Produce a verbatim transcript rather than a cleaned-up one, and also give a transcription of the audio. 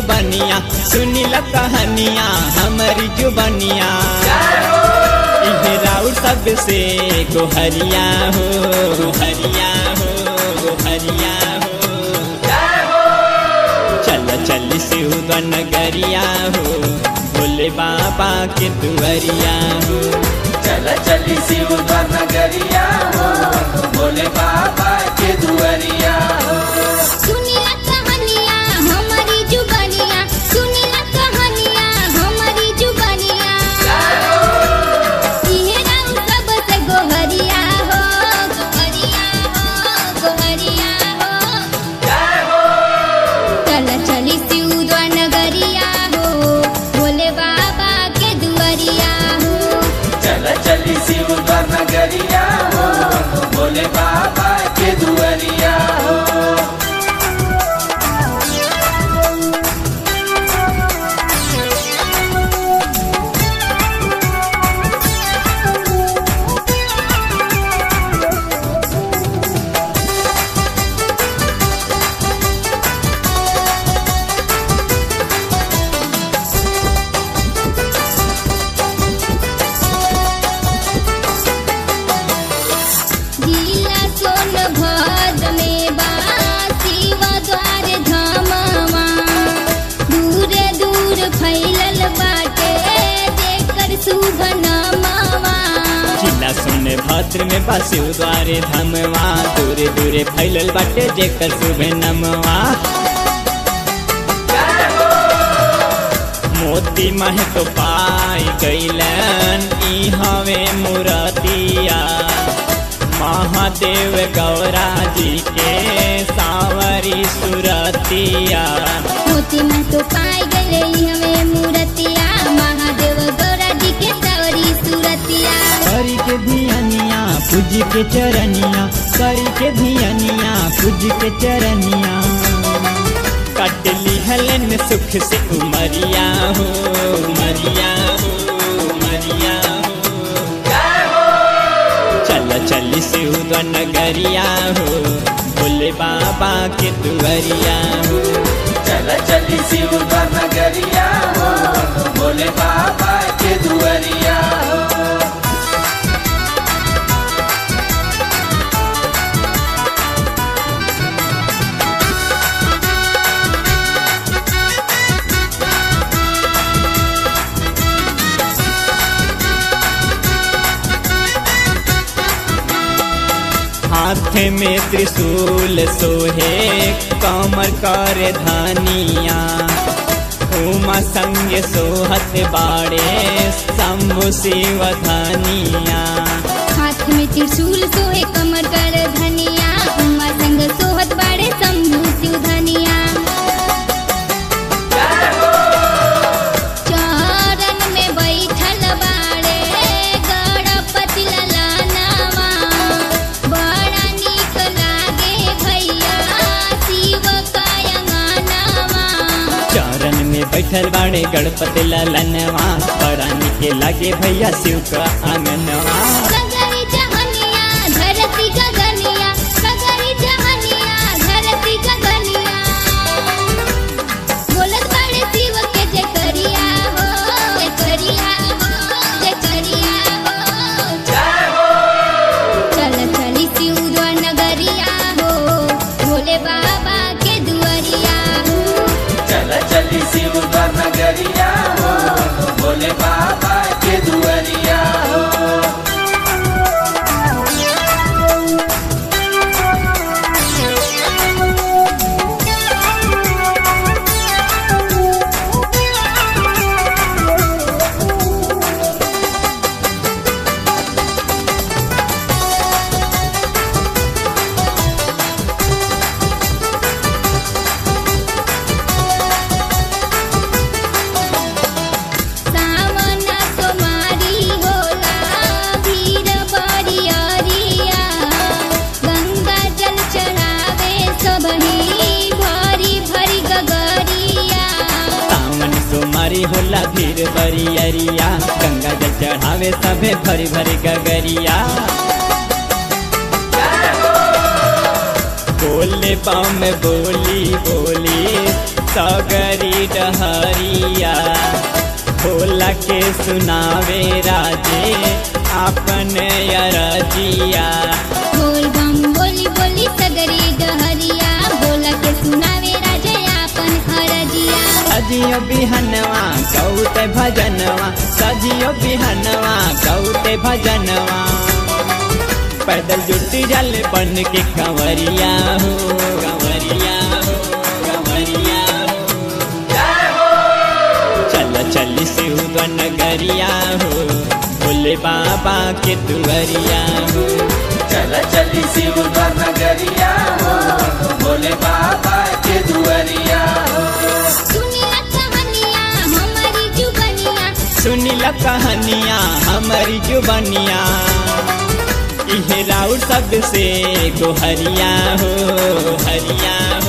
जुबानिया, सुनी ल कहानिया हमारी जुबानिया। राउर सबसे गोहरिया हो, गोहरिया हो, गोहरिया हो। चल चल सिउआ नगरिया हो, भोले बाबा के दुआरिया हो। चल चल सिउआ नगरिया हो, भोले बाबा के दुआरिया हो। सुनी ल कहानिया हमारी जुबानिया, सुनी ल कहानिया हमारी जुबानिया। ये राउर सबसे गोहरिया हो, गोहरिया हो, गोहरिया हो। चल चल सिउआ नगरिया हो, भोले बाबा के दुआरिया हो। चल चल सिउआ नगरिया हो, भोले बाबा के दुआरिया हो। जिला सोनभद्र में बा शिवा द्वार धामवा, दूर दूर फैलल बाटे जेकर शुभ नामवा। जिला सोनभद्र में बा शिव द्वारे धामवा, दूरे दूरे फैलल बाटे जेकर शुभ नमवा। मोती मह तो पाई गईलन ई हवे मुरतिया, महादेव गौरा जी के सावरी सुरतिया। मोती में तो पाई गले हमें मूर्तिया, महादेव गौरा जी के सावरी सूरतिया। करी के धियनिया पूज के चरनिया, करी के धियनिया पूज के चरनिया। कटली हलन सुख से उमरिया हो, उमरिया हो, उमरिया हो। चल चल सिउआ नगरिया हो, भोले बाबा के दुआरिया हो। चल चल सिउआ नगरिया हो, भोले बाबा के दुआरिया हो। हाथ में त्रिशूल सोहे, कमर कर धानिया। उमा संग सोहत बाड़े, शंभु शिव धानिया। हाथ में त्रिशूल सोहे कमर कर धनिया, उमा संग सोहत बाड़े शंभु शिव धनिया। चरण में बैठल बाड़े गणपति ललनवा, बड़ा नीक लागे भैया शिव का अंगनवा। चरण में बैठल बाड़े गणपति ललनवा, बड़ा निके लागे भैया शिव का आंगनवा। सगरी जहनिया धरती गगनिया, सगरी जहनिया धरती गगनिया। बोलत बाड़े शिव के जय करिया हो, जय करिया हो, जय करिया हो। चल चल सिउआ नगरिया हो, भोले बाबा के दुआरिया हो। चल चल सिउआ नगरिया हो, भोले बाबा के दुआरिया हो। सावन सोमारी होला भीड़ बरियरिया, गंगा जल चढ़ावे सबही भरी भरी गगरिया। सावन सोमारी होला भीड़ बरियरिया, गंगा जल चढ़ावे सभे भरी भरी गगरिया। बोले बम बोली बोली सगरी डहरिया भोला के सुनावे राजे आपन अरजिया। बोल बम बोली बोली सगरी डहरिया भोला के सुनावे राजे आपन अरजिया। सजियो बिहनवा गौते भजनवा सजियो बिहनवा गौते भजनवा पैदल जुटी जल बन के कंवरिया हो कंवरिया हो कंवरिया हो। चल चली शिव नगरिया हो भोले बाबा के दुआरिया हो। चल चली शिव नगरिया हो भोले बाबा के दुआरिया हो। सुनीला कहानियाँ हमारी जुबनिया सुनीला कहानियाँ हमारी जुबनिया इहे राउर सबसे गोहरिया हो हरिया हो